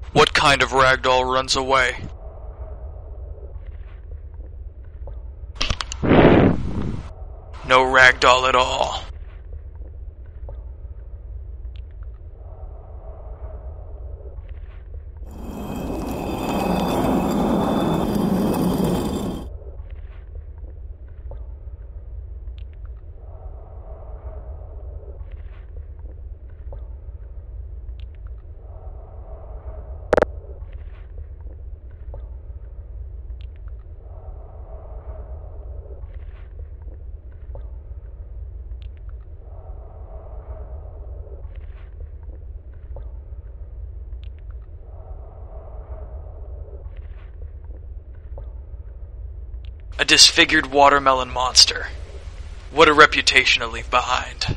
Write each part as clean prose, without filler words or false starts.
What kind of ragdoll runs away? No ragdoll at all. A disfigured watermelon monster. What a reputation to leave behind.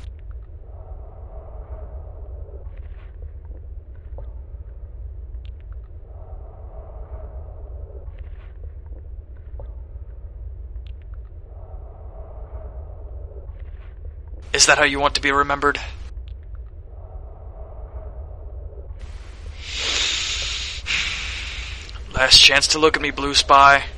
Is that how you want to be remembered? Last chance to look at me, Blue Spy.